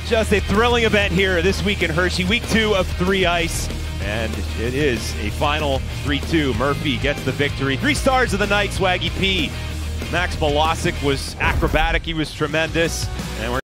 Just a thrilling event here this week in Hershey. Week 2 of 3 ice. And it is a final 3-2. Murphy gets the victory. 3 stars of the night, Swaggy P. Max Bolosic was acrobatic. He was tremendous. And we're